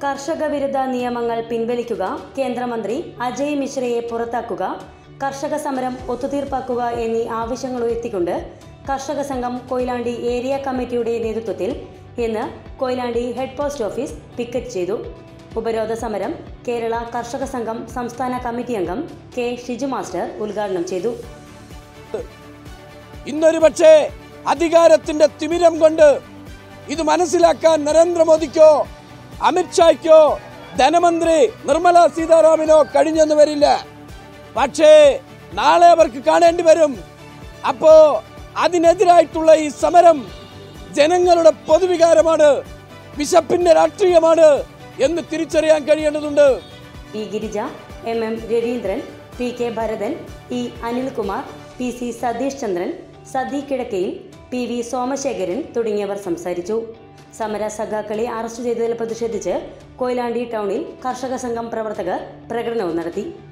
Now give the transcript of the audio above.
കർഷക വിരുദ്ധ നിയമങ്ങൾ പിൻവലിക്കുക, കേന്ദ്രമന്ത്രി അജയ് മിശ്രയെ പുറത്താക്കുക, കർഷക സമരം ഒത്തുതീർപ്പാക്കുക എന്നീ ആവശ്യങ്ങൾ ഉയർത്തിക്കൊണ്ട് കർഷക സംഘം കൊയിലാണ്ടി ഏരിയ കമ്മിറ്റിയുടെ നേതൃത്വത്തിൽ ഇന്ന് Koyilandy head post office picket ചെയ്തു. ഉപരോധ സമരം കേരള കർഷക സംഘം സംസ്ഥാന കമ്മിറ്റി അംഗം കെ ഷിജു മാസ്റ്റർ ഉദ്ഘാടനം ചെയ്തു. ഇന്നൊരു പക്ഷേ അധികാരത്തിന്റെ തിമിരം കൊണ്ട് ഇത് മനസ്സിലാക്കാൻ നരേന്ദ്രമോദിക്കോ അമിത്ഷായ്ക്കോ ധനമന്ത്രി നിർമ്മല സീതാരാമനോ കഴിഞ്ഞെന്ന് വരില്ല. പക്ഷേ നാളെ അവർക്ക് കാണേണ്ടി വരും. അപ്പോ അതിനെതിരായിട്ടുള്ള ഈ സമരം ജനങ്ങളുടെ പൊതുവികാരമാണ്, വിശപ്പിന്റെ രാഷ്ട്രീയമാണ് എന്ന് തിരിച്ചറിയാൻ കഴിയേണ്ടതുണ്ട്. P Girija, M Raveendran, P K Bharathan, E Anilkumar, P C Satheesh Chandran, Sathi Kizhakkayil, P V Somasekharan തുടങ്ങിയവർ സംസാരിച്ചു. സമര സഖാക്കളെ അറസ്റ്റ് ചെയ്തതിൽ പ്രതിഷേധിച്ച് കൊയിലാണ്ടി ടൗണിൽ കർഷക സംഘം പ്രവർത്തകർ പ്രകടനവും നടത്തി.